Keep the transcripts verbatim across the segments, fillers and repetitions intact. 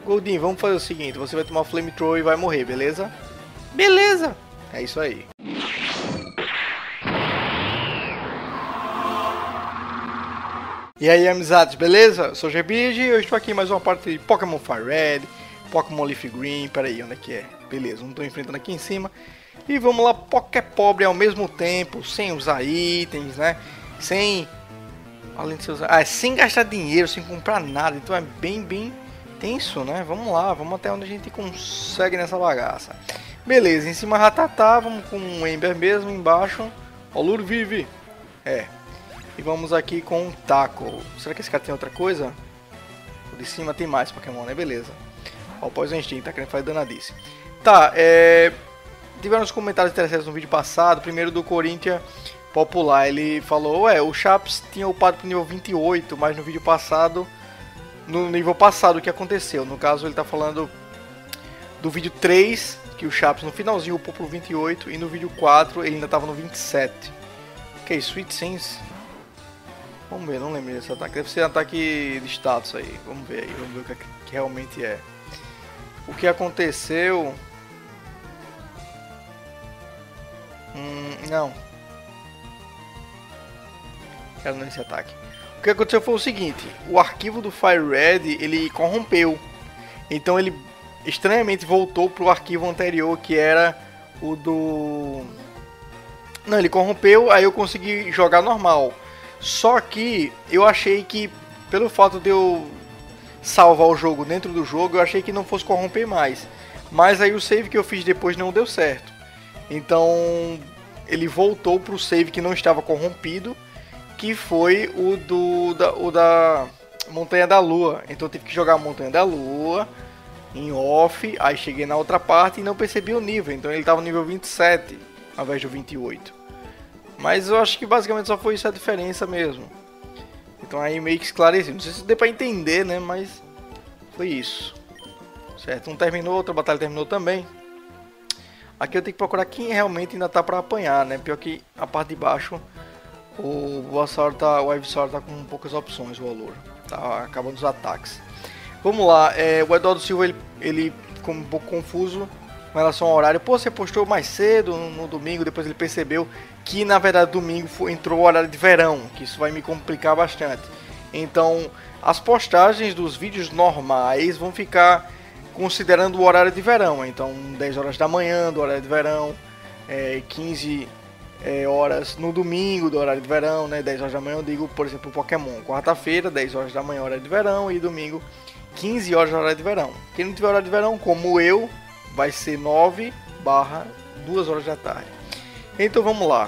Goldin, vamos fazer o seguinte, você vai tomar o Flamethrower e vai morrer, beleza? Beleza! É isso aí. E aí, amizades, beleza? Eu sou o Gebige e eu estou aqui em mais uma parte de Pokémon Fire Red, Pokémon Leaf Green, peraí, onde é que é? Beleza, não estou enfrentando aqui em cima. E vamos lá, Poké Pobre ao mesmo tempo, sem usar itens, né? Sem... Além de usar... Ah, sem gastar dinheiro, sem comprar nada, então é bem, bem tenso, né? Vamos lá, vamos até onde a gente consegue nessa bagaça. Beleza, em cima Ratatá, vamos com o Ember mesmo, embaixo o Lure Vive. É. E vamos aqui com o Taco. Será que esse cara tem outra coisa? O de cima tem mais Pokémon, né? Beleza. Ó, o Poison Instinct, tá querendo fazer danadice. Tá, é... Tiveram uns comentários interessantes no vídeo passado. Primeiro do Corinthians Popular. Ele falou, ué, o Chaps tinha upado pro nível vinte e oito, mas no vídeo passado... No nível passado, o que aconteceu? No caso, ele tá falando do vídeo três, que o Chaps no finalzinho upou pro vinte e oito, e no vídeo quatro ele ainda tava no vinte e sete. Ok, Sweet Sense. Vamos ver, não lembro desse ataque. Deve ser ataque de status aí. Vamos ver aí, vamos ver o que, que realmente é. O que aconteceu... Hum, não. Quero nesse ataque. O que aconteceu foi o seguinte. O arquivo do Fire Red, ele corrompeu. Então ele estranhamente voltou pro arquivo anterior, que era o do... Não, ele corrompeu, aí eu consegui jogar normal. Só que eu achei que, pelo fato de eu salvar o jogo dentro do jogo, eu achei que não fosse corromper mais. Mas aí o save que eu fiz depois não deu certo. Então ele voltou para o save que não estava corrompido, que foi o, do, da, o da Montanha da Lua. Então eu tive que jogar a Montanha da Lua em off, aí cheguei na outra parte e não percebi o nível. Então ele estava no nível vinte e sete ao invés do vinte e oito. Mas eu acho que basicamente só foi isso a diferença mesmo. Então aí meio que esclareci. Não sei se deu pra entender, né? Mas foi isso. Certo, um terminou, outra batalha terminou também. Aqui eu tenho que procurar quem realmente ainda tá pra apanhar, né? Pior que a parte de baixo o Bulbasaur tá, o Ivysaur tá com poucas opções, o Alour. Tá acabando os ataques. Vamos lá, é, o Eduardo Silva ele, ele ficou um pouco confuso com relação ao horário. Pô, você postou mais cedo no, no domingo, depois ele percebeu que na verdade domingo foi, entrou o horário de verão, que isso vai me complicar bastante. Então as postagens dos vídeos normais vão ficar considerando o horário de verão. Então dez horas da manhã do horário de verão, é, quinze é, horas no domingo do horário de verão, né? dez horas da manhã eu digo, por exemplo, o Pokémon. Quarta-feira, dez horas da manhã horário de verão, e domingo quinze horas horário de verão. Quem não tiver horário de verão, como eu, vai ser nove barra duas horas da tarde. Então vamos lá.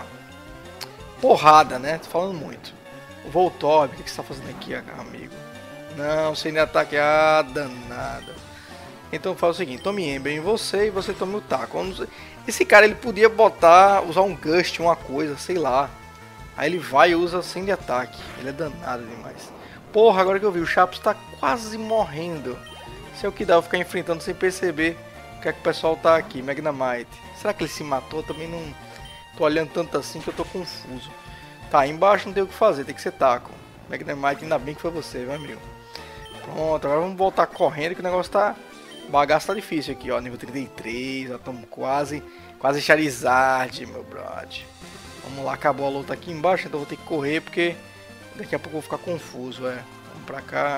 Porrada, né? Tô falando muito. Voltorb, o que, que você tá fazendo aqui, amigo? Não, sem nem ataque. Ah, danada. Então faz o seguinte, tome Ember em você e você tome o taco. Esse cara ele podia botar, usar um Gust, uma coisa, sei lá. Aí ele vai e usa sem de ataque. Ele é danado demais. Porra, agora que eu vi, o Chaps tá quase morrendo. Isso é o que dá, eu ficar enfrentando sem perceber o que é que o pessoal tá aqui. Magnemite. Será que ele se matou? Também não tô olhando tanto assim que eu tô confuso. Tá, embaixo não tem o que fazer, tem que ser taco. Magnemite, ainda bem que foi você, meu amigo. Pronto, agora vamos voltar correndo que o negócio tá... O bagaço tá difícil aqui, ó. Nível trinta e três, já estamos quase... Quase Charizard, meu brother. Vamos lá, acabou a luta aqui embaixo, então vou ter que correr porque... Daqui a pouco eu vou ficar confuso, é. Vamos pra cá.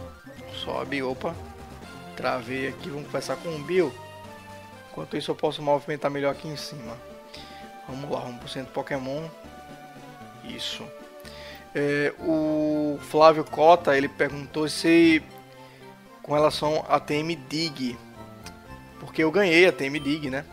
Sobe, opa. Travei aqui, vamos conversar com o Bill. Enquanto isso eu posso movimentar melhor aqui em cima. Vamos lá, vamos pro centro Pokémon. Isso. É, o Flávio Cota, ele perguntou se... Com relação a T M Dig. Porque eu ganhei a T M Dig, né?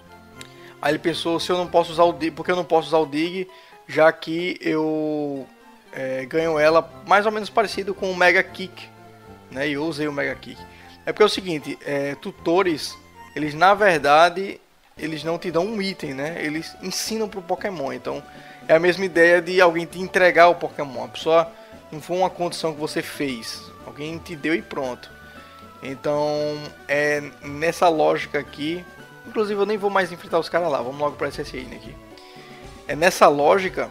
Aí ele pensou se eu não posso usar o Dig. Porque eu não posso usar o Dig, já que eu é, ganho ela mais ou menos parecido com o Mega Kick, né? E eu usei o Mega Kick. É porque é o seguinte, é, tutores, eles na verdade, eles não te dão um item, né? Eles ensinam pro Pokémon. Então é a mesma ideia de alguém te entregar o Pokémon. A pessoa não foi uma condição que você fez, alguém te deu e pronto. Então é nessa lógica aqui. Inclusive eu nem vou mais enfrentar os caras lá. Vamos logo para esse S I aqui. É nessa lógica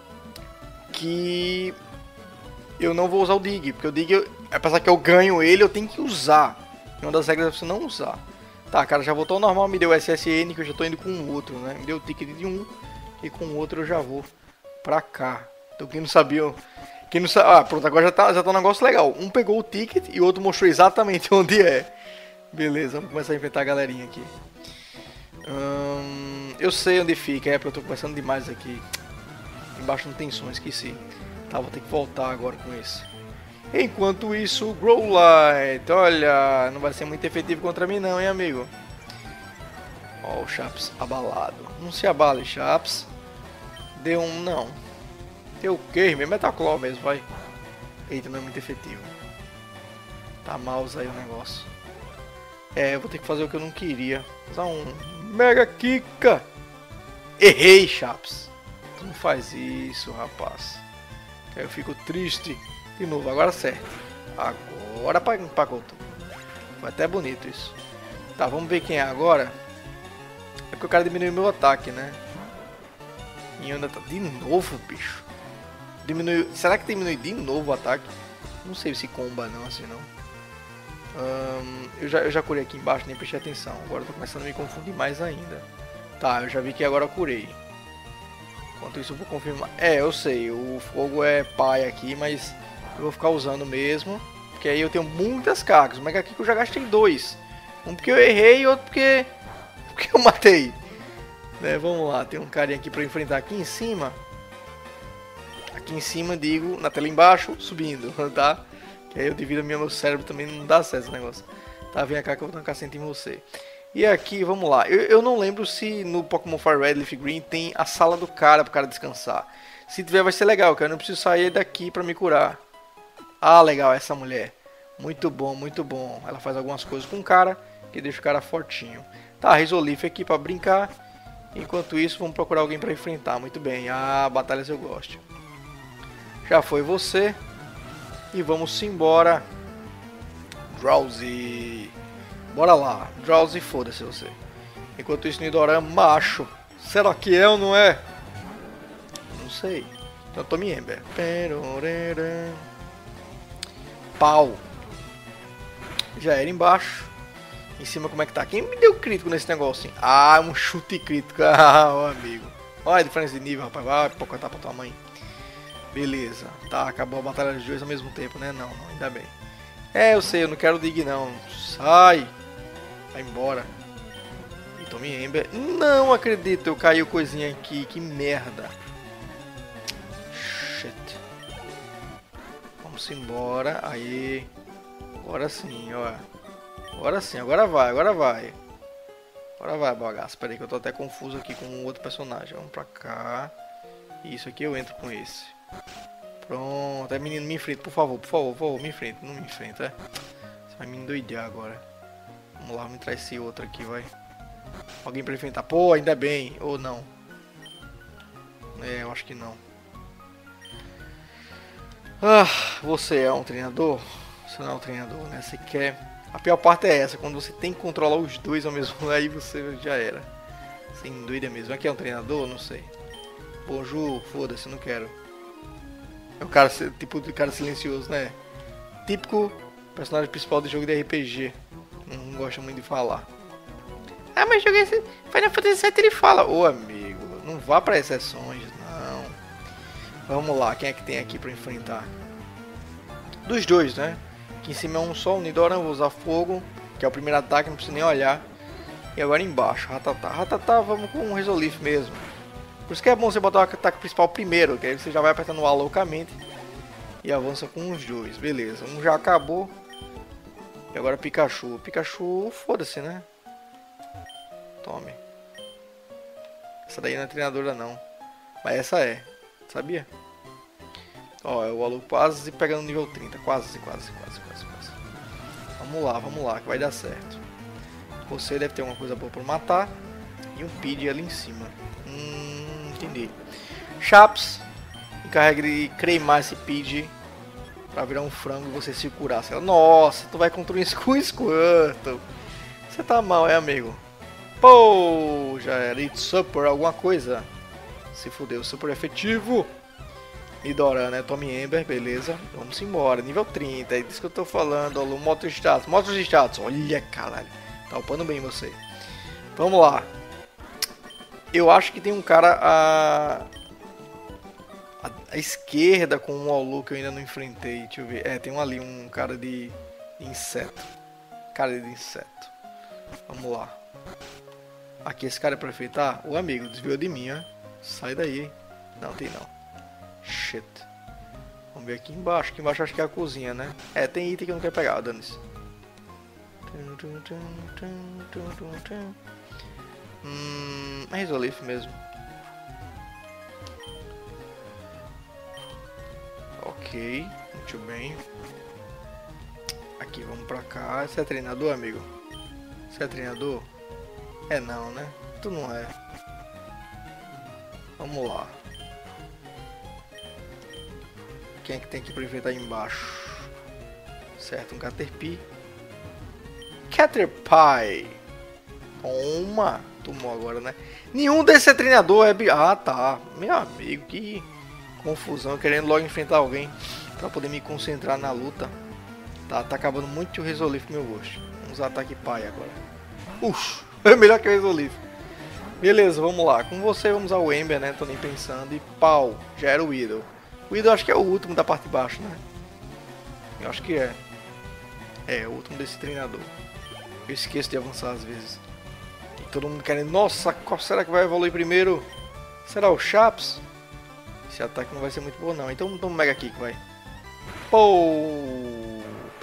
que eu não vou usar o Dig. Porque o Dig, apesar que eu ganho ele, eu tenho que usar. uma das regras é você não usar. Tá, cara, já voltou ao normal, me deu S S N, que eu já tô indo com o outro, né? Me deu o ticket de um, e com o outro eu já vou pra cá. Então quem não sabia... Quem não sabe... Ah, pronto, agora já tá, já tá um negócio legal. Um pegou o ticket e o outro mostrou exatamente onde é. Beleza, vamos começar a enfrentar a galerinha aqui. Hum, eu sei onde fica, é porque eu tô conversando demais aqui. Embaixo não tem som, esqueci. Tá, vou ter que voltar agora com esse. Enquanto isso, o Growlite. Olha, não vai ser muito efetivo contra mim não, hein, amigo. Ó, o Chaps abalado. Não se abale, Chaps. Deu um... não. Deu o que? Meu Metaclaw mesmo, vai. Eita, não é muito efetivo. Tá mouse aí o negócio. É, eu vou ter que fazer o que eu não queria. Usar um Mega Kika. Errei, Chaps. Tu não faz isso, rapaz. Aí eu fico triste. De novo, agora certo. Agora empacou tudo. Foi até bonito isso. Tá, vamos ver quem é agora. É porque o cara diminuiu meu ataque, né? E ainda tá... De novo, bicho. Diminuiu... Será que diminui de novo o ataque? Não sei se comba não, assim não. Hum, eu, já, eu já curei aqui embaixo, nem prestei atenção. Agora eu tô começando a me confundir mais ainda. Tá, eu já vi que agora eu curei. Enquanto isso eu vou confirmar. É, eu sei, o fogo é pai aqui, mas eu vou ficar usando mesmo. Porque aí eu tenho muitas cargas. Mas aqui que eu já gastei dois. Um porque eu errei e outro porque, porque eu matei. Né, vamos lá, tem um carinha aqui pra eu enfrentar aqui em cima. Aqui em cima, digo, na tela embaixo, subindo, tá? Que aí eu divido meu cérebro também, não dá certo esse negócio. Tá, vem cá que eu vou tancar cento em você. E aqui, vamos lá. Eu, eu não lembro se no Pokémon Fire Red Leaf Green tem a sala do cara pro cara descansar. Se tiver vai ser legal, cara. Eu não preciso sair daqui pra me curar. Ah, legal, essa mulher. Muito bom, muito bom. Ela faz algumas coisas com o cara que deixa o cara fortinho. Tá, Resolif aqui pra brincar. Enquanto isso, vamos procurar alguém pra enfrentar. Muito bem. Ah, batalhas eu gosto. Já foi você. E vamos embora. Drowsy. Bora lá. Drowsy, foda-se você. Enquanto isso, Nidoran, macho. Será que é ou não é? Não sei. Então, Tommy Ember. Pau. Já era embaixo. Em cima, como é que tá? Quem me deu crítico nesse negócio, hein? Ah, um chute crítico. Ah, meu amigo. Olha a diferença de nível, rapaz. Vai pocotar pra tua mãe. Beleza. Tá, acabou a batalha dos dois ao mesmo tempo, né? Não, não, ainda bem. É, eu sei, eu não quero dig não. Sai. Vai embora. E Tommy Ember. Não acredito, eu caiu coisinha aqui. Que merda. Shit. Vamos embora. Aí. Agora sim, ó. Agora sim, agora vai, agora vai. Agora vai, bagaço. Espera aí que eu tô até confuso aqui com um outro personagem. Vamos pra cá. Isso aqui eu entro com esse. Pronto. É, menino, me enfrenta, por favor, por favor, por favor, me enfrenta. Não me enfrenta, é? Você vai me endoidar agora. Vamos lá, vamos entrar esse outro aqui, vai. Alguém pra enfrentar. Pô, ainda bem. Ou não. É, eu acho que não. Ah, você é um treinador? Você não é um treinador, né? Você quer... A pior parte é essa, quando você tem que controlar os dois ao mesmo tempo, aí você já era. Sem dúvida mesmo. Aqui é um treinador? Não sei. Bonjour, foda-se, não quero. É um cara, tipo de cara silencioso, né? Típico personagem principal de jogo de R P G. Não, não gosta muito de falar. Ah, mas joguei esse Final Fantasy sete, ele fala. Ô amigo, não vá pra exceções, não. Vamos lá, quem é que tem aqui pra enfrentar? Dos dois, né? Aqui em cima é um só, o Nidoran, vou usar fogo, que é o primeiro ataque, não preciso nem olhar. E agora embaixo, Ratatá. Ratatá, vamos com um Resolif mesmo. Por isso que é bom você botar o ataque principal primeiro, que aí você já vai apertando o A loucamente. E avança com os dois, beleza. Um já acabou. E agora Pikachu. Pikachu, foda-se, né? Tome. Essa daí não é treinadora não. Mas essa é, sabia? Ó, é o aluno quase pegando nível trinta. Quase, quase, quase, quase, quase. Vamos lá, vamos lá, que vai dar certo. Você deve ter alguma coisa boa pra matar. E um Pidgey ali em cima. Hum, entendi. Chaps, encarrega de cremar esse Pidgey pra virar um frango e você se curar. Nossa, tu vai contra um Squirtle. Você tá mal, é, amigo? Pô, já era. It's Super, alguma coisa. Se fudeu, super efetivo. Nidoran, né? Tome Ember, beleza. Vamos embora. Nível trinta, é disso que eu tô falando. Ó, moto status. Motos status. Olha, caralho. Tá upando bem você. Vamos lá. Eu acho que tem um cara a... a, a esquerda com um Olu que eu ainda não enfrentei. Deixa eu ver. É, tem um ali, um cara de, de inseto. Cara de inseto. Vamos lá. Aqui esse cara é pra enfrentar. O amigo desviou de mim, ó. Sai daí. Não, tem não. Shit. Vamos ver aqui embaixo. Aqui embaixo acho que é a cozinha, né? É, tem item que eu não quero pegar, dane-se. Hum, é Resolif mesmo. Ok, muito bem. Aqui, vamos pra cá. Você é treinador, amigo? Você é treinador? É não, né? Tu não é. Vamos lá. Quem é que tem que aproveitar aí embaixo? Certo, um Caterpie. Caterpie. Toma. Tomou agora, né? Nenhum desses é treinador. É... Ah, tá. Meu amigo, que confusão. Querendo logo enfrentar alguém pra poder me concentrar na luta. Tá, tá acabando muito o Resolif pro meu gosto. Vamos usar ataque pai agora. Ux, é melhor que o Resolif. Beleza, vamos lá. Com você vamos usar o Ember, né? Tô nem pensando. E pau. Já era o Weedle. O Weedle acho que é o último da parte de baixo, né? Eu acho que é. É, o último desse treinador. Eu esqueço de avançar às vezes. E todo mundo querendo... Nossa, qual será que vai evoluir primeiro? Será o Chaps? Esse ataque não vai ser muito bom não. Então vamos um Mega Kick, vai. Pou!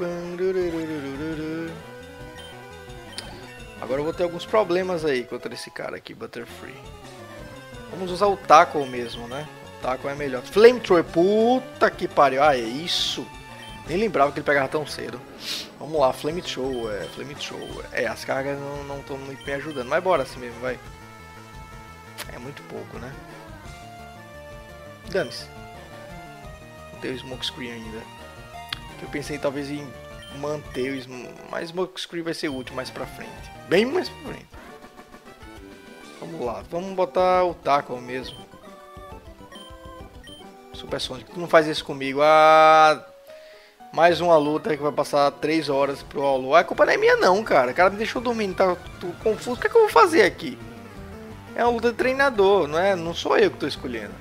Agora eu vou ter alguns problemas aí contra esse cara aqui, Butterfree. Vamos usar o Tackle mesmo, né? O Tackle é melhor. Flamethrower, puta que pariu. Ah, é isso. Nem lembrava que ele pegava tão cedo. Vamos lá, Flamethrower, Flamethrower. É, as cargas não estão muito me ajudando. Mas bora assim mesmo, vai. É muito pouco, né? Dane-se. Não tem o Smokescreen ainda. Eu pensei talvez em manter o Smoke, mas Smokescreen vai ser útil mais pra frente. Bem mais pra frente. Vamos lá, vamos botar o Tackle mesmo. Super Sonic, tu não faz isso comigo. Ah, mais uma luta que vai passar três horas pro Olu. A culpa não é minha não, cara. O cara me deixou dormindo, tá tudo confuso. O que é que eu vou fazer aqui? É uma luta de treinador, não é? Não sou eu que tô escolhendo.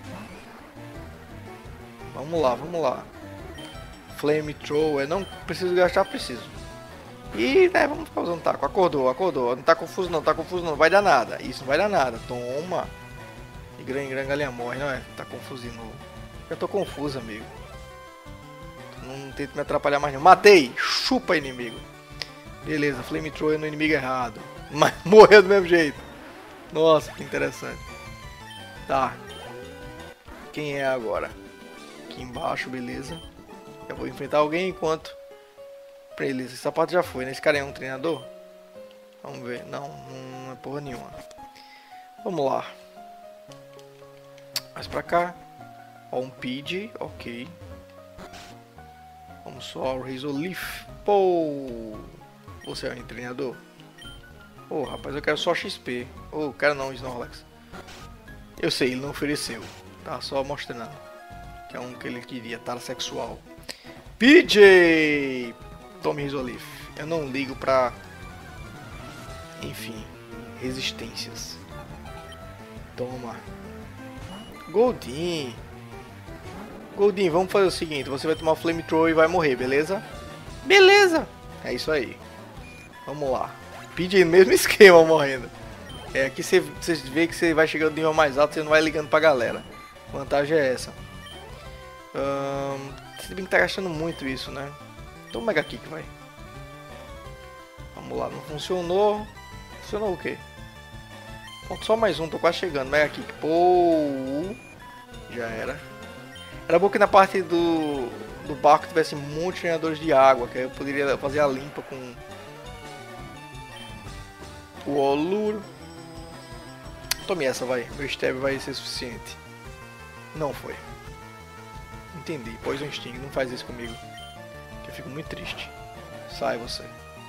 Vamos lá, vamos lá. Flamethrower, não preciso gastar, preciso. E, né, vamos ficar usando taco. Acordou, acordou. Não tá confuso não, tá confuso não. Vai dar nada. Isso não vai dar nada. Toma. E gran, gran galinha morre, não é? Tá confuso de novo. Eu tô confuso, amigo. Não tento me atrapalhar mais não. Matei. Chupa, inimigo. Beleza, Flamethrower no inimigo errado. Mas morreu do mesmo jeito. Nossa, que interessante. Tá. Quem é agora? Aqui embaixo, beleza. Eu vou enfrentar alguém enquanto... Beleza, essa parte já foi, né? Esse cara é um treinador? Vamos ver. Não, não é porra nenhuma. Vamos lá. Mais pra cá. Ó, um Pidgey, ok. Vamos só o Resolif. Pô! Você é um treinador? Ô, oh, rapaz, eu quero só X P. Ô, oh, quero não, Snorlax. Eu sei, ele não ofereceu. Tá só mostrando. Que é um que ele queria, tá sexual. Pidgey! Tome Resolif. Eu não ligo pra... Enfim, resistências. Toma. Goldeen. Goldeen, vamos fazer o seguinte. Você vai tomar Flamethrower e vai morrer, beleza? Beleza! É isso aí. Vamos lá. Pidgey no mesmo esquema morrendo. É, aqui você, você vê que você vai chegando no nível mais alto, você não vai ligando pra galera. A vantagem é essa. Hum, você tem que tá gastando muito isso, né? Então Mega Kick, vai. Vamos lá, não funcionou. Funcionou o quê? Falta só mais um, tô quase chegando. Mega Kick, pô. Já era. Era bom que na parte do, do barco tivesse muitos treinadores de água, que aí eu poderia fazer a limpa com o Oluro. Tome essa, vai. Meu stab vai ser suficiente. Não foi. Entendi. Poison Sting, não faz isso comigo. Que eu fico muito triste. Sai você.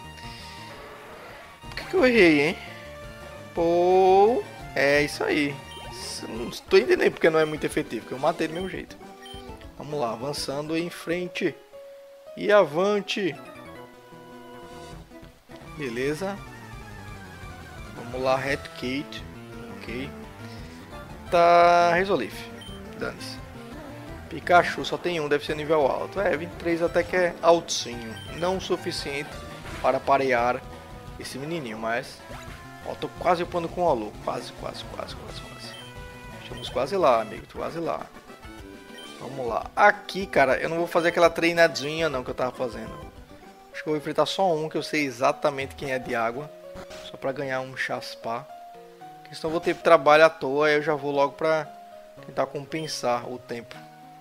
Por que, que eu errei, hein? Pô. É isso aí. Não estou entendendo porque não é muito efetivo. Porque eu matei do mesmo jeito. Vamos lá, avançando em frente. E avante. Beleza. Vamos lá, Red Kate. Ok. Tá, Resolve. Dane-se. Pikachu só tem um, deve ser nível alto. É, vinte e três até que é altinho. Não o suficiente para parear esse menininho, mas... Ó, tô quase upando com o Alô. Quase, quase, quase, quase, quase. Estamos quase lá, amigo. Tô quase lá. Vamos lá. Aqui, cara, eu não vou fazer aquela treinadinha não que eu tava fazendo. Acho que eu vou enfrentar só um, que eu sei exatamente quem é de água. Só pra ganhar um Chaspar. Porque senão eu vou ter trabalho à toa e eu já vou logo pra tentar compensar o tempo.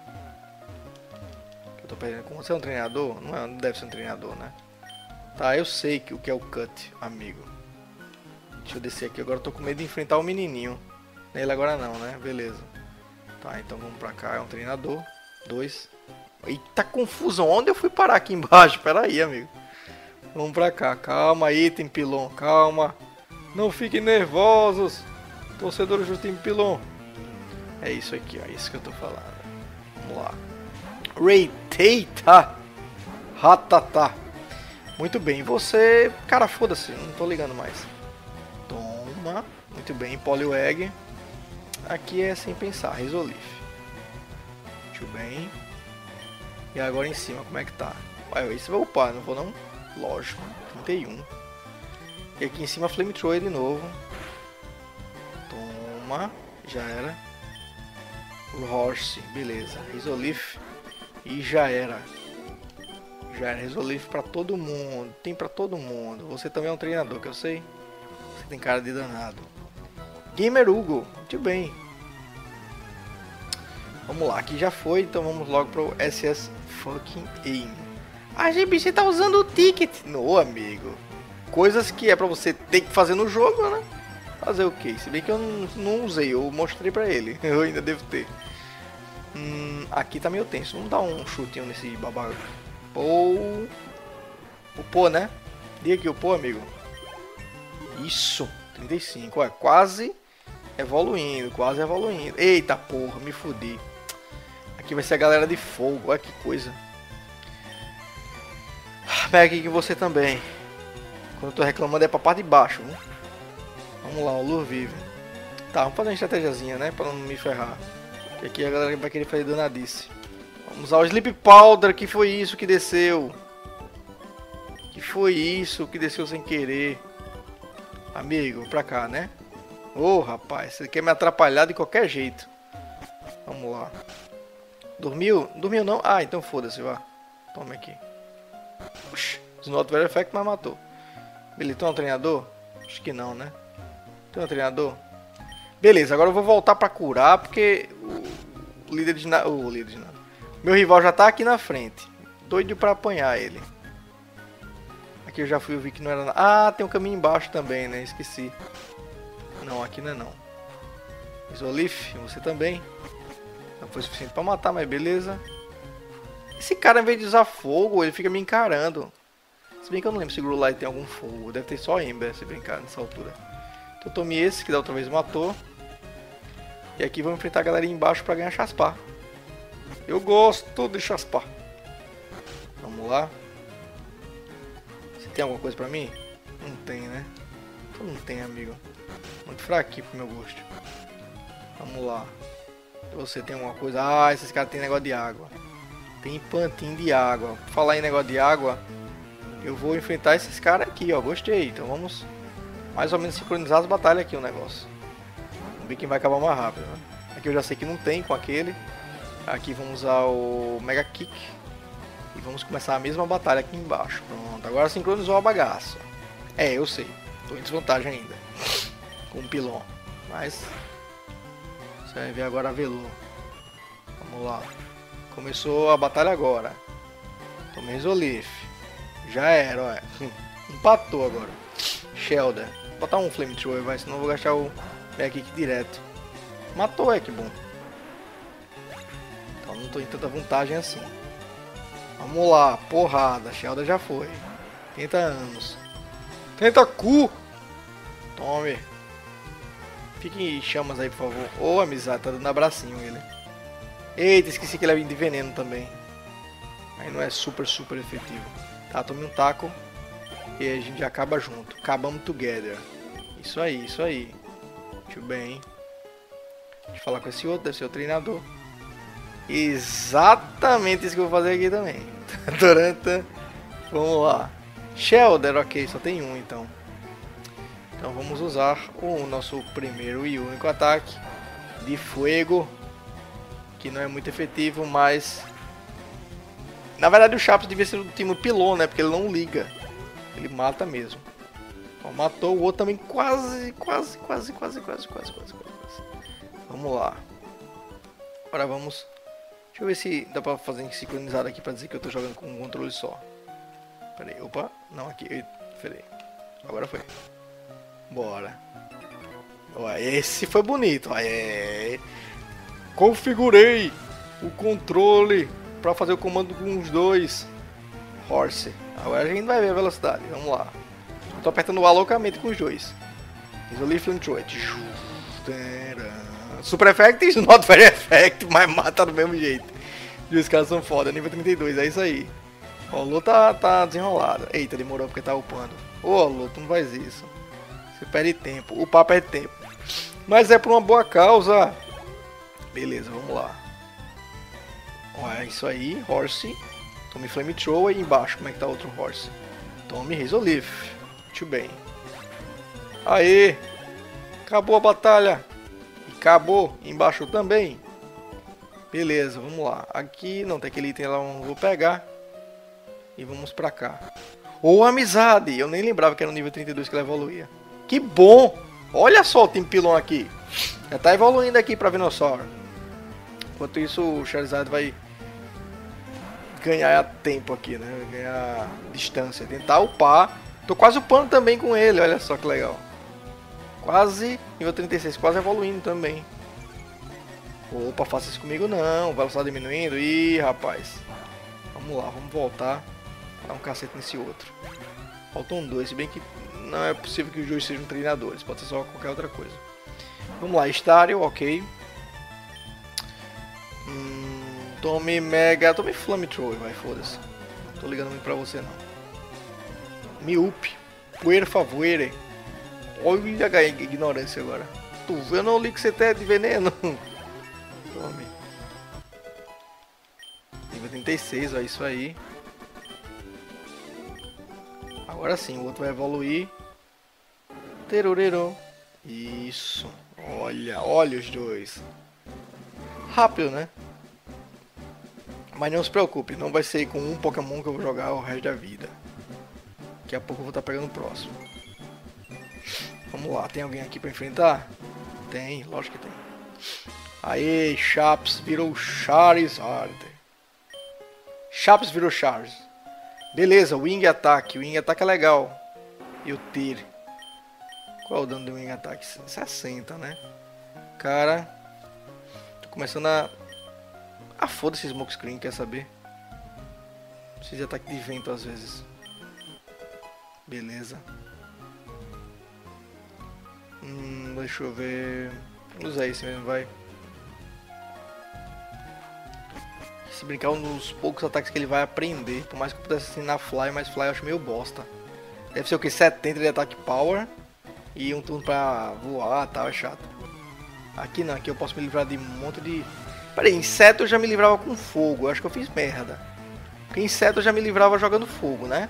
Eu tô perdendo. Como você é um treinador? Não, é, não deve ser um treinador, né? Tá, eu sei que o que é o Cut, amigo. Deixa eu descer aqui. Agora eu tô com medo de enfrentar o menininho. Nele agora não, né? Beleza. Tá, então vamos pra cá. É um treinador. Dois. Eita confusão. Onde eu fui parar aqui embaixo? Pera aí, amigo. Vamos pra cá. Calma aí, Tempilon. Calma. Não fiquem nervosos. Torcedores do Tempilon. É isso aqui, ó. É isso que eu tô falando. Vamos lá. Reiteita. Ratatá. Muito bem. Você... Cara, foda-se. Não tô ligando mais. Toma. Muito bem. Poliwag. Aqui é sem pensar. Resolve. Muito bem. E agora em cima, como é que tá? Ué, esse vai upar, não vou não? Lógico. trinta e um. E aqui em cima, Flamethrower de novo. Toma. Já era. O Horse. Beleza. Resolve. E já era. Já era. Resolve pra todo mundo. Tem pra todo mundo. Você também é um treinador, que eu sei. Você tem cara de danado. Gamer Hugo. Muito bem. Vamos lá. Aqui já foi. Então vamos logo pro S S fucking Aim. A G B C tá usando o ticket. Não, amigo. Coisas que é pra você ter que fazer no jogo, né? Fazer o quê? Se bem que eu não, não usei. Eu mostrei pra ele. Eu ainda devo ter. Hum, aqui tá meio tenso. Vamos dar um chutinho nesse babaca. Pô. O pô, né? Diga aqui o pô, amigo. Isso. trinta e cinco. Olha, quase evoluindo. Quase evoluindo. Eita porra, me fudi. Aqui vai ser a galera de fogo. Olha que coisa. Pega aqui que você também. Quando eu tô reclamando é pra parte de baixo, viu? Vamos lá, o Lure vive. Tá, vamos fazer uma estratégiazinha, né? Pra não me ferrar. Porque aqui a galera vai querer fazer danadice. Vamos usar o Sleep Powder. Que foi isso que desceu? Que foi isso que desceu sem querer? Amigo, pra cá, né? Ô, oh, rapaz, você quer me atrapalhar de qualquer jeito. Vamos lá. Dormiu? Dormiu não? Ah, então foda-se, vá. Toma aqui. Oxi, not very effect, mas matou. Beleza, tem um treinador? Acho que não, né? Tem um treinador? Beleza, agora eu vou voltar pra curar, porque o líder de nada... O líder de nada. Meu rival já tá aqui na frente. Doido pra apanhar ele. Aqui eu já fui, eu vi que não era nada. Ah, tem um caminho embaixo também, né? Esqueci. Não, aqui não é não. Isolif, você também. Não foi suficiente pra matar, mas beleza. Esse cara, em vez de usar fogo, ele fica me encarando. Se bem que eu não lembro se o Growlithe tem algum fogo. Deve ter só Ember, se brincar, nessa altura. Então eu tomei esse, que da outra vez matou. E aqui vamos enfrentar a galera embaixo pra ganhar Chaspar. Eu gosto de Chaspar. Vamos lá. Você tem alguma coisa pra mim? Não tem, né? Então não tem, amigo. Muito fraquinho pro meu gosto. Vamos lá. Você tem alguma coisa? Ah, esses caras tem negócio de água. Tem plantinho de água. Por falar em negócio de água, eu vou enfrentar esses caras aqui, ó. Gostei. Então vamos mais ou menos sincronizar as batalhas aqui, o negócio. Vamos ver quem vai acabar mais rápido, né? Aqui eu já sei que não tem com aquele. Aqui vamos usar o Mega Kick. E vamos começar a mesma batalha aqui embaixo. Pronto, agora sincronizou a bagaça. É, eu sei. Tô em desvantagem ainda. Com o Pilon. Mas você vai ver agora a Velour. Vamos lá. Começou a batalha agora. Tomei Resolve. Já era, olha. Empatou agora. Shelder. Vou botar um Flamethrower, vai, senão eu vou gastar o Mega Kick direto. Matou, é que bom. Então não tô em tanta vantagem assim. Vamos lá, porrada. Shelder já foi. trinta anos. Tenta cu! Tome. Fique em chamas aí, por favor. Ô, amizade, tá dando abracinho ele. Eita, esqueci que ele é de veneno também. Aí não é super, super efetivo. Tá, tome um taco. E a gente acaba junto. Acabamos together. Isso aí, isso aí. Muito bem. Deixa eu falar com esse outro, deve ser o treinador. Exatamente isso que eu vou fazer aqui também. Duranta. Vamos lá. Shelder, ok, só tem um então. Então vamos usar o nosso primeiro e único ataque de fogo, que não é muito efetivo, mas na verdade o Chaps devia ser do time pilão, né? Porque ele não liga, ele mata mesmo. Então, matou o outro também, quase, quase, quase, quase, quase, quase, quase, quase. Vamos lá. Agora vamos. Deixa eu ver se dá pra fazer sincronizado aqui pra dizer que eu tô jogando com um controle só. Pera aí, opa, não aqui, peraí. Agora foi. Bora. Ué, esse foi bonito. Ué. Configurei o controle para fazer o comando com os dois. Horse. Agora a gente vai ver a velocidade. Vamos lá. Eu tô apertando o A loucamente com os dois. Isolate Flamethrower. Super Effect, not very effect, mas mata do mesmo jeito. E os caras são foda. Nível trinta e dois, é isso aí. Ó, o Lu tá, tá desenrolado. Eita, demorou porque tá upando. Ô, Lu, tu não faz isso. Você perde tempo. O papo perde tempo. Mas é por uma boa causa. Beleza, vamos lá. Ó, é isso aí. Horse. Tome Flamethrower. E embaixo, como é que tá outro Horse? Tome Resolve. Muito bem. Aê. Acabou a batalha. E acabou. Embaixo também. Beleza, vamos lá. Aqui não tem aquele item lá, eu vou pegar. E vamos pra cá. Ou amizade. Eu nem lembrava que era no nível trinta e dois que ela evoluía. Que bom! Olha só o time pilão aqui. Já tá evoluindo aqui pra Venusaur. Enquanto isso o Charizard vai ganhar tempo aqui, né? Vai ganhar distância. Tentar upar. Tô quase upando também com ele. Olha só que legal. Quase nível trinta e seis. Quase evoluindo também. Opa, faça isso comigo não. Velocidade diminuindo. Ih, rapaz. Vamos lá, vamos voltar. Dar um cacete nesse outro. Faltam dois, se bem que não é possível que os dois sejam treinadores. Pode ser só qualquer outra coisa. Vamos lá, Stario, ok. Hum, tome Mega... Tome Flamethrower, vai, foda-se. Não tô ligando muito pra você, não. Miup. Por favor. Olha a ignorância agora. Tu, eu não li que você tem de veneno. Tome. Nível trinta e seis, olha isso aí. Agora sim, o outro vai evoluir. Terorero. Isso. Olha, olha os dois. Rápido, né? Mas não se preocupe, não vai ser com um Pokémon que eu vou jogar o resto da vida. Daqui a pouco eu vou estar pegando o próximo. Vamos lá, tem alguém aqui pra enfrentar? Tem, lógico que tem. Aê, Chaps virou Charizard. Chaps virou Charizard. Beleza, Wing Attack. Wing Attack é legal. E o Tyr. Qual é o dano do Wing Attack? sessenta, né? Cara, tô começando a... Ah, foda-se Smoke Screen, quer saber? Precisa de ataque de vento às vezes. Beleza. Hum, deixa eu ver... Usa esse mesmo, vai. Se brincar, um dos poucos ataques que ele vai aprender. Por mais que eu pudesse ensinar Fly, mas Fly eu acho meio bosta. Deve ser o que? setenta de ataque power. E um turno pra voar e tal, é chato. Aqui não, aqui eu posso me livrar de um monte de... Peraí, inseto eu já me livrava com fogo. Eu acho que eu fiz merda. Porque inseto eu já me livrava jogando fogo, né?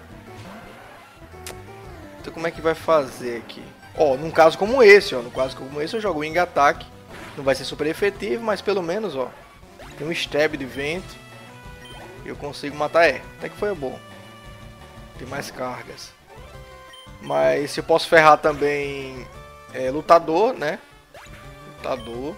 Então como é que vai fazer aqui? Ó, num caso como esse, ó. No caso como esse eu jogo Wing Attack. Não vai ser super efetivo, mas pelo menos, ó. Tem um stab de vento. E eu consigo matar. É, até que foi bom. Tem mais cargas. Mas se eu posso ferrar também é, lutador, né? Lutador.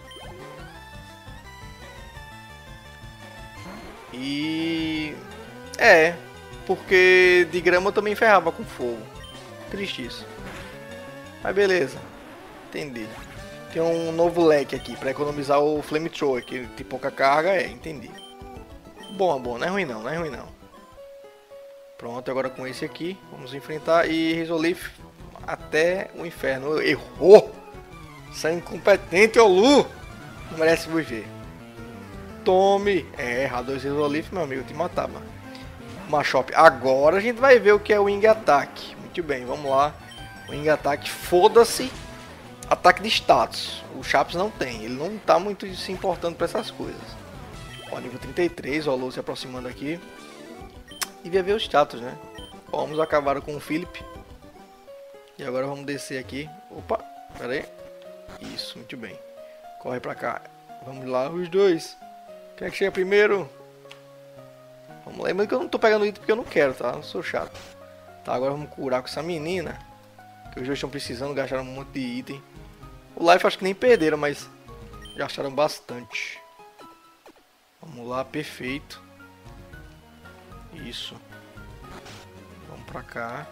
E... É, porque de grama eu também ferrava com fogo. Triste isso. Mas beleza. Entendi. Tem um novo leque aqui para economizar o Flamethrower, que tem pouca carga, é, entendi. Bom, bom, não é ruim não, não é ruim não. Pronto, agora com esse aqui, vamos enfrentar e resolver até o inferno. Errou! Você é incompetente, ô Lu! Não merece viver. tome. É, errar dois Resolif, meu amigo, te matava. Machop. Agora a gente vai ver o que é o Wing Attack. Muito bem, vamos lá. Wing Attack, foda-se. Ataque de status. O Chaps não tem. Ele não tá muito se importando pra essas coisas. Ó, nível trinta e três, o Alô se aproximando aqui. E vai ver o status, né? Ó, vamos acabar com o Philip. E agora vamos descer aqui. Opa, pera aí. Isso, muito bem. Corre pra cá. Vamos lá, os dois. Quem é que chega primeiro? Vamos lá. Lembrando que eu não tô pegando item porque eu não quero, tá? Não sou chato. Tá, agora vamos curar com essa menina. Que os dois estão precisando, gastaram um monte de item. O Life acho que nem perderam, mas gastaram bastante. Vamos lá, perfeito. Isso. Vamos pra cá.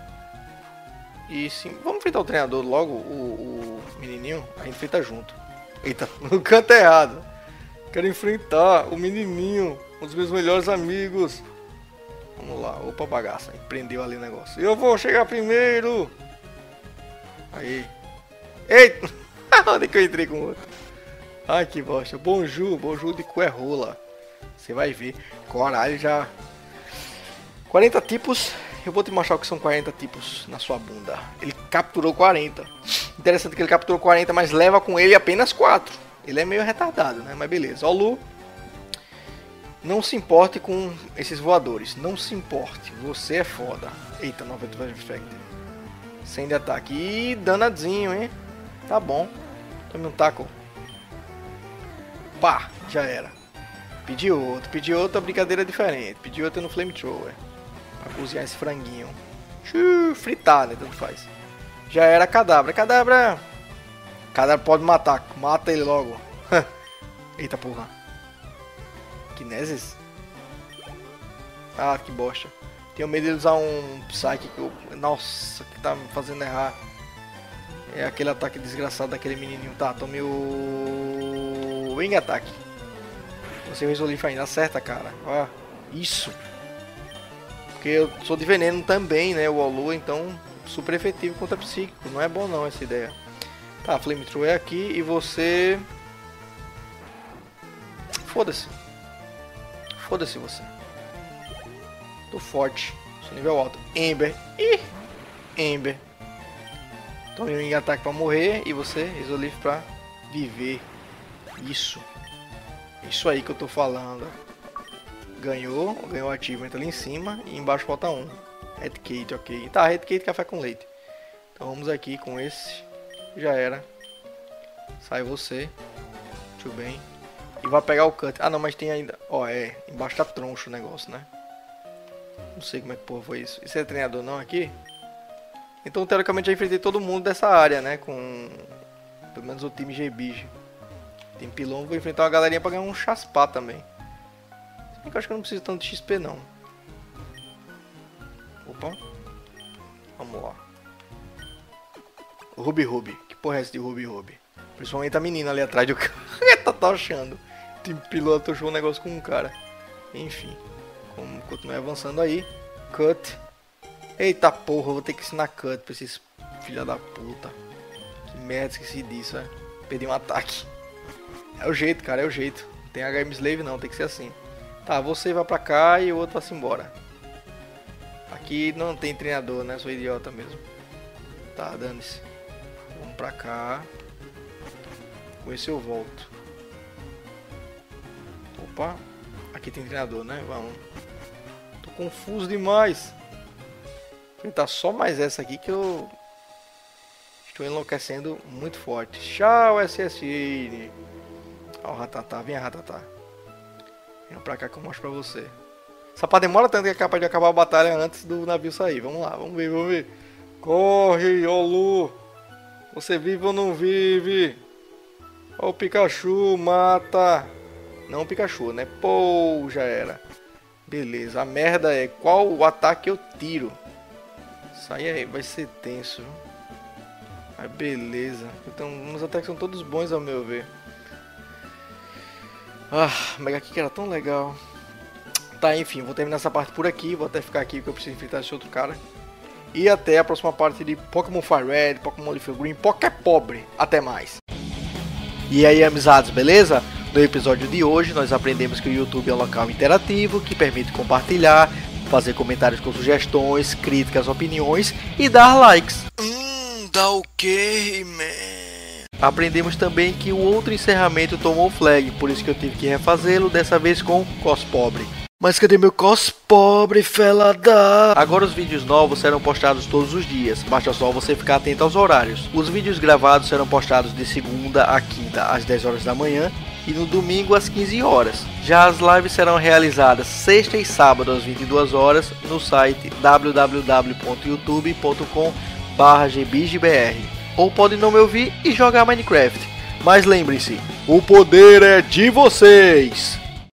E sim, vamos enfrentar o treinador logo, o, o menininho. A gente enfrenta junto. Eita, no canto errado. Quero enfrentar o menininho, um dos meus melhores amigos. Vamos lá, opa bagaça. Prendeu ali o negócio. Eu vou chegar primeiro. Aí. Eita! Onde que eu entrei com o outro? Ai que bosta. Bonjour, bonjour de cu é rola. Você vai ver. Coragem já. quarenta tipos. Eu vou te mostrar o que são quarenta tipos na sua bunda. Ele capturou quarenta. Interessante que ele capturou quarenta, mas leva com ele apenas quatro. Ele é meio retardado, né? Mas beleza. Ó, Lu. Não se importe com esses voadores. Não se importe. Você é foda. Eita, noventa Infected. Sem de ataque. Ih, danadinho, hein? Tá bom. Tome um taco. Pá, já era. Pedi outro. Pedi outra brincadeira diferente. Pedi outra no Flamethrower. Pra cozinhar esse franguinho. Xiii, fritar, né? Tanto faz. Já era Cadabra. Cadabra. Cadabra pode matar. Mata ele logo. Eita porra. Kinesis? Ah, que bosta. Tenho medo de usar um Psyche que eu... Nossa, que tá me fazendo errar. É aquele ataque desgraçado daquele menininho. Tá, tome o... Wing Attack. Você resolve ainda. Acerta, cara. Ah, isso. Porque eu sou de veneno também, né? O Olu, então super efetivo contra psíquico. Não é bom não essa ideia. Tá, Flamethrower é aqui e você... Foda-se. Foda-se você. Tô forte. Sou nível alto. Ember. Ih! Ember. Tome um Wing Attack pra morrer e você Resolve pra viver. Isso. Isso aí que eu tô falando. Ganhou. Ganhou achievement ali em cima. E embaixo falta um. Red Kate, ok. Tá, Red Kate café com leite. Então vamos aqui com esse. Já era. Sai você. Muito bem. E vai pegar o cut. Ah não, mas tem ainda... Ó, é. Embaixo tá troncho o negócio, né? Não sei como é que porra foi isso. Isso é treinador não aqui? Então teoricamente já enfrentei todo mundo dessa área, né? Com... Pelo menos o time G-Bige. Tem pilão, vou enfrentar uma galerinha pra ganhar um chaspá também. Se bem que eu acho que eu não preciso tanto de X P não. Opa. Vamos lá. Ruby Ruby. Que porra é essa de Ruby Ruby? Principalmente a menina ali atrás do cara. Tá tochando. O time pilão tochou um negócio com um cara. Enfim. Vamos continuar avançando aí. Cut. Eita porra, eu vou ter que ensinar cut pra esses filha da puta. Que merda, esqueci disso, é. Perdi um ataque. É o jeito, cara, é o jeito. Não tem H M Slave não, tem que ser assim. Tá, você vai pra cá e o outro vai-se embora. Aqui não tem treinador, né? Sou idiota mesmo. Tá, dane-se. Vamos pra cá. Com esse eu volto. Opa. Aqui tem treinador, né? Vamos. Tô confuso demais. Vou tentar só mais essa aqui que eu... Estou enlouquecendo muito forte. Tchau, S S N. Ó, o Ratatá. Vem, Ratatá. Vem pra cá que eu mostro pra você. Essa parte demora tanto que é capaz de acabar a batalha antes do navio sair. Vamos lá, vamos ver, vamos ver. Corre, Olu. Você vive ou não vive? Ó o Pikachu, mata. Não o Pikachu, né? Pô, já era. Beleza, a merda é qual o ataque eu tiro. Isso aí vai ser tenso. Mas beleza. Então, os ataques são todos bons ao meu ver. Ah, Mega Kick era tão legal. Tá, enfim, vou terminar essa parte por aqui. Vou até ficar aqui porque eu preciso enfrentar esse outro cara. E até a próxima parte de Pokémon Fire Red, Pokémon Leaf Green, Poké Pobre. Até mais. E aí, amizades, beleza? No episódio de hoje nós aprendemos que o YouTube é um local interativo que permite compartilhar, fazer comentários com sugestões, críticas, opiniões e dar likes. Hum, dá o quê, man? Aprendemos também que o outro encerramento tomou flag, por isso que eu tive que refazê-lo, dessa vez com cos pobre. Mas cadê meu cos pobre, fela da... Agora os vídeos novos serão postados todos os dias, basta só você ficar atento aos horários. Os vídeos gravados serão postados de segunda a quinta às dez horas da manhã e no domingo às quinze horas. Já as lives serão realizadas sexta e sábado às vinte e duas horas no site w w w ponto youtube ponto com barra g b g b r. Ou pode não me ouvir e jogar Minecraft. Mas lembrem-se, o poder é de vocês!